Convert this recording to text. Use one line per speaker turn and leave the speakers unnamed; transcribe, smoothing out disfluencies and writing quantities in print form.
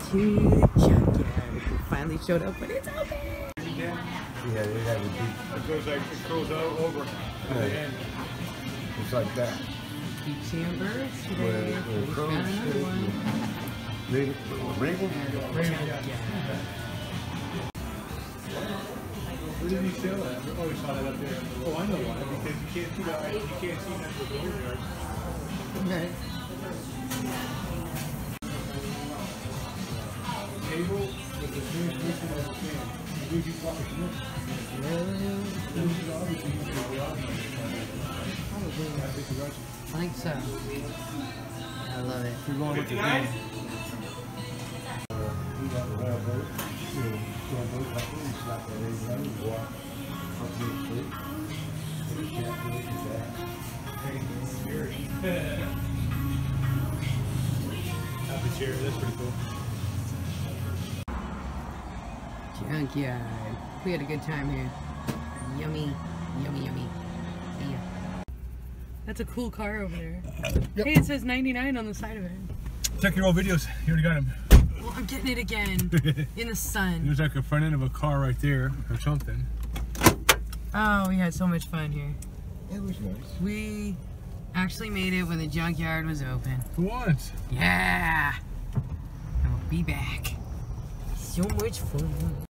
to the junkyard. We finally showed up, but it's open.
Yeah, they got the beach.
It goes out over to the end.
It's like that.
Beach chambers today.
Where
We found another one.
Reagan?
Where did he sell that? Oh, he saw that up there. Oh, I know why. Because you can't see that. You can't see that with the dooryard.
Okay.
Table with the same position as the fan. You do proper connection. Obviously, you can go out.
I think so. I love it.
We're going with the fan. Have the chair, that's pretty cool.
Junkyard. We had a good time here. Yummy, yummy, yummy. See ya. That's a cool car over there. Yep. Hey, it says 99 on the side of it.
Check your old videos. You already got them.
Well, I'm getting it again. In the sun.
There's like a front end of a car right there or something.
Oh, we had so much fun here.
It was nice.
We actually made it when the junkyard was open.
For once.
Yeah! And we'll be back. So much fun.